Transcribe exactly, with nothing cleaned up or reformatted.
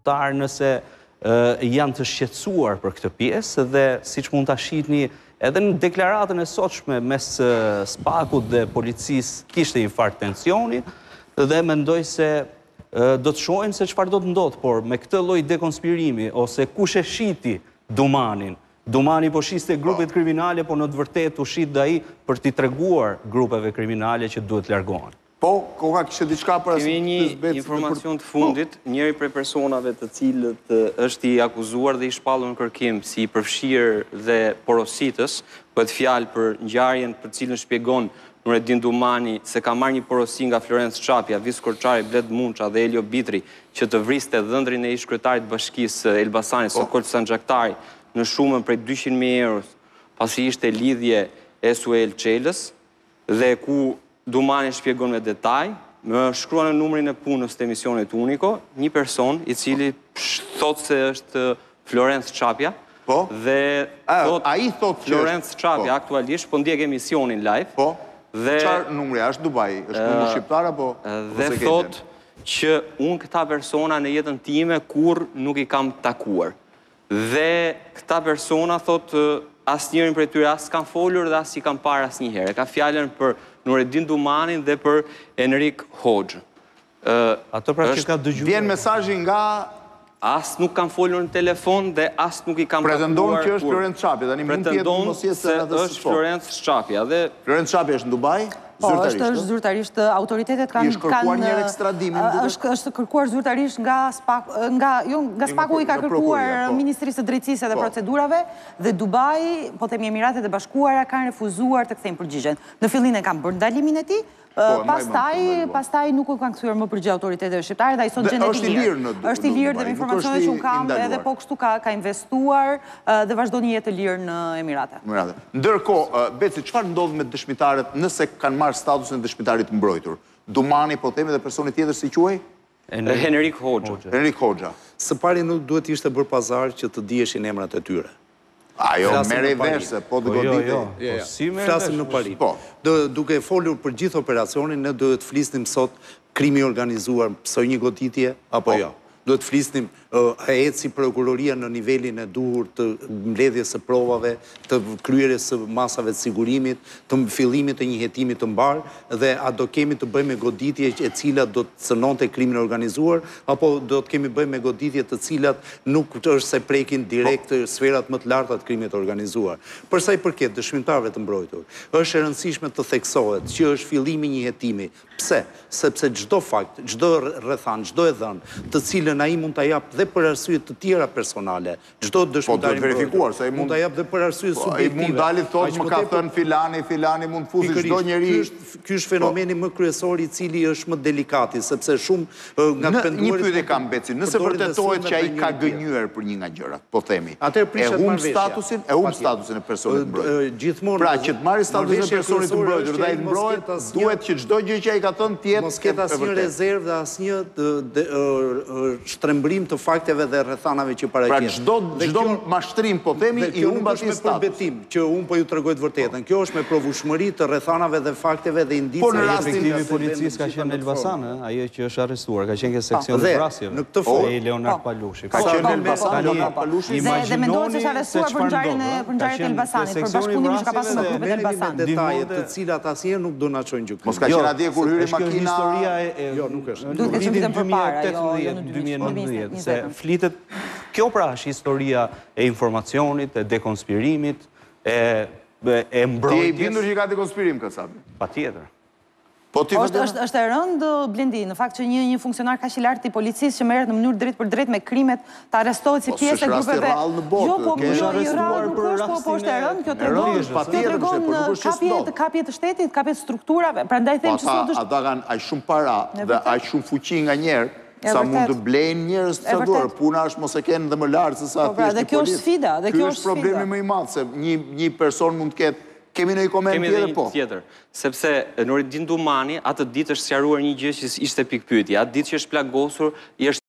tarë nëse janë të shqetësuar për këtë pjesë dhe siç mund ta shihni edhe në deklaratën e sotshme mes Spakut dhe policisë kishte një farë tensioni dhe mendoj se do të shohim se çfarë do të ndodhë, por me këtë lloj dekonspirimi ose kush e shiti Dumanin, Dumani po shiste grupet kriminale, po në të vërtetë u shit ai për t'i treguar grupeve kriminale që duhet largohen. Po, koha kishte diçka për asë... Kemi një informacion të fundit, njëri prej personave të cilët është i akuzuar dhe i shpallur në kërkim si i përfshirë dhe porositës, bëhet fjalë për ngjarjen për cilën shpjegon Nureddin Dumani se ka marrë një porosi nga Florencë Çapja, Vis Korçari, Bled Munça dhe Elio Bitri, që të vriste dhëndrin e ish-kryetarit bashkisë Elbasanit, Sokol Sanxhaktari, në shumën prej dyqind mijë euro, pasi ishte lidhje Esuel Çelës, dhe ku Dumani shpjegon me detaj, më shkruan në numrin e punës të emisionit Uniko, një person i cili thotë se është Florencë Çapja, dhe thotë Florencë Çapja aktualisht, po ndjek emisionin live, dhe çfarë numri është Dubai, është numër shqiptar apo dhe thotë që unë këta persona në jetën time kur nuk i kam takuar. Dhe këta persona thotë asnjërin prej tyre as kanë folur dhe as i kanë parë asnjëherë. Ka fjalën për Nureddin Dumanin dhe për Enrik Hoxhën. Ato pra që ka dëgjuar. Vjen mesazhi nga as nuk kanë folur në telefon dhe as nuk i kanë takuar. Pretendon që është Florencë Çapja, tani mund të jetë mos jetë se është Florencë Çapja dhe Florencë Çapja është në Dubai. Po, është është zyrtarisht, autoritetet kanë... Ishtë kërkuar një ekstradimin? është kërkuar zyrtarisht nga Spaku i ka kërkuar Ministrisë të Drejtësisë dhe Procedurave dhe Dubai, po themi Emiratet e Bashkuara, kanë refuzuar të kthejnë përgjigjen. Në fillim e kanë bërë ndalimin e tij, pastaj nuk u kanë kthyer më përgjigje autoriteteve shqiptare dhe ai sot gjendet i lirë. Është i lirë dhe me informacionet që unë kam edhe po kështu ka investuar dhe vazhdon një jetë të lirë në Emirate. Ndërkohë, Beci, çfarë ndodh me dëshmitarët nëse kanë marrë statusin e dëshmitarit mbrojtur? Dumani, po themi, dhe personi tjetër si quhej? Enrik Hoxha. Enrik Hoxha. Së pari nuk duhet ishte bërë pazar që të dijeshin emrat e tyre. Ajo, mere i verse, po të godite. Flasim në parit. Duke folur për gjithë operacionin, ne duhet flisnim sot krimi organizuar, pësoj një goditje, apo jo. Duhet flisnim a eci prokuroria në nivelin e duhur të mbledhjes së provave, të kryerjes së masave të sigurimit, të fillimit të një hetimi të mbar, dhe a do kemi të bëjmë me goditje e cilat do të cënonte krimin organizuar, apo do të kemi bëjmë me goditje të cilat nuk është se prekin direkt sferat më të larta të krimit organizuar. Përsa i përket dëshmitarëve të mbrojtur, është e rëndësishme të theksohet që është fillimi një hetimi. Pse? Sepse çdo fakt, çdo rrethan, çdo e dhënë, të cilën ai mund ta jap dhe për arsye të tjera personale, çdo dëshmitar i verifikuar se ai mund ta jap dhe për arsye subjektive. Ai mund dalë thotë më ka thënë filani, filani mund fuzë çdo njeri. Ky është fenomeni më kryesor i cili është më delikati, sepse shumë nga të penduarit. Një pyetje kam Beci, nëse vërtetohet që ai ka gënjur për një nga gjërat, po themi. E humb statusin, e humb statusin e personit mbrojtur. Gjithmonë. Pra që të marrë statusin e personit të mbrojtur dhe ai të mbrohet, duhet që çdo gjë që ai ka thënë të jetë mos ketë asnjë rezervë dhe asnjë shtrembrim të fakteve dhe rrethanave që paraqiten. Pra çdo çdo mashtrim, po themi, i humb atë status. Që unë po ju tregoj të vërtetën. Kjo është me provushmëri të rrethanave dhe fakteve dhe indicave. Po në rastin e policisë ka qenë Elbasan, ajo që është arrestuar, ka qenë ke seksioni vrasjeve. Në këtë formë Leonard Palushi. Ka qenë Elbasan Leonard Palushi. Dhe mendohet se është arrestuar për ngjarjen e për ngjarjet e Elbasanit, për bashkëpunimin që ka pasur me grupet e Elbasanit. Detaje të cilat asnjëherë nuk do na çojnë gjykatën. Mos ka qenë atje kur hyri makina. Historia e jo nuk është. Duhet të vitin përpara, jo në dy mijë e nëntëdhjetë, se flitet. Kjo pra është historia e informacionit, e dekonspirimit, e e mbrojtjes. Ti je i bindur që ka dekonspirim Kasabi? Patjetër. Është e rëndë, Blendi, në fakt që një funksionar kaq i lartë i policisë që merret në mënyrë drejt për drejt me krimet, të arrestohet si pjesë e grupeve. Jo, po jo, i rrallë nuk është, po është e rëndë, kjo tregon kapje të shtetit, kapje të strukturave. Prandaj them që sot është. Ata kanë aq shumë para dhe aq shumë fuqi nganjëherë sa mund të blejnë njerëz të caktuar. Puna është mos e kenë dhe më lart se sa thjesht. Dhe kjo është sfida, dhe kjo është sfida. Ky është problemi më i madh se një një person mund të ketë. Kemi në i koment tjetër, po? Kemi dhe një tjetër, sepse Nureddin Dumani atë ditë është sqaruar një gjë që ishte pikpyetje, atë ditë që është plagosur, i është